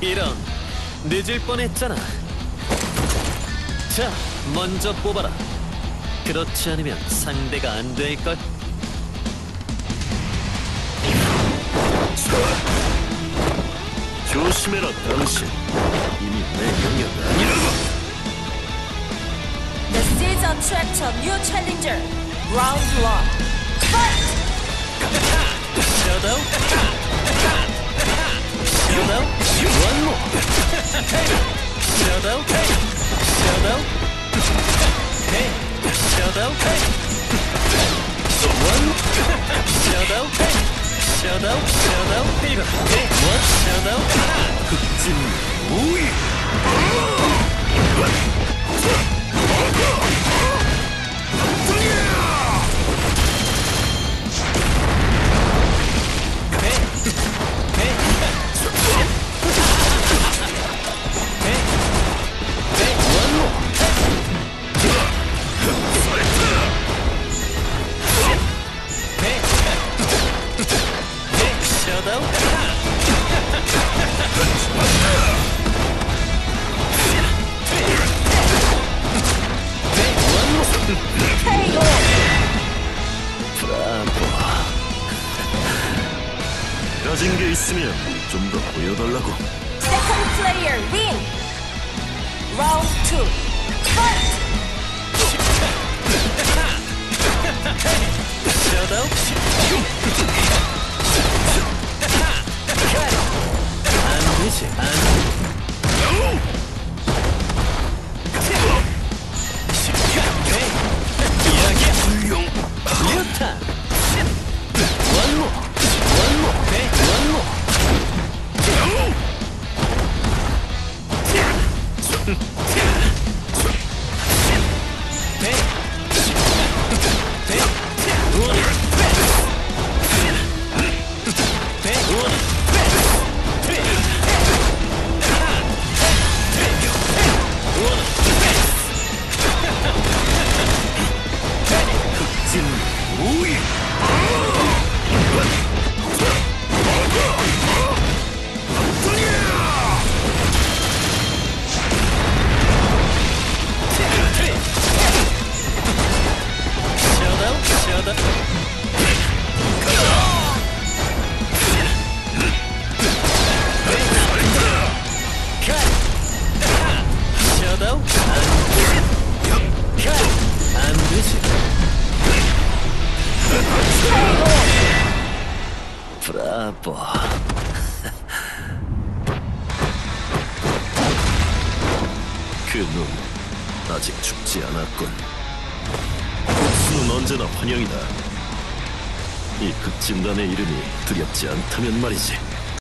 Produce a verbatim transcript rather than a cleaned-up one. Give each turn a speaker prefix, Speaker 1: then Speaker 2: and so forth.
Speaker 1: 이런, 늦을 뻔했잖아. 자, 먼저 뽑아라. 그렇지 않으면 상대가 안 될걸.
Speaker 2: 조심해라, 당신. 이미 내 영역 아니라고.
Speaker 3: The season attracts a new challenger. Round one. Fight!
Speaker 1: Shadow. Shadow. One more. Shadow. Shadow. Hey. Shadow. One. Shadow. Shadow. Shadow. Fever. Hey. One. Shadow.
Speaker 2: 흑진 무이. 가진 게 있으면 좀 더 보여달라고.
Speaker 3: Second player win. Round two. Fight!
Speaker 1: Shadow. 안 되지, 안 돼. 이야기야. 유탄. One more. One more. Okay. One more. Hey. Hey. One. Hey. One.
Speaker 2: 흑진 무이.
Speaker 1: 브라보.
Speaker 2: 그놈 아직 죽지 않았군. 복수는 언제나 환영이다. 이 극진단의 이름이 두렵지 않다면 말이지.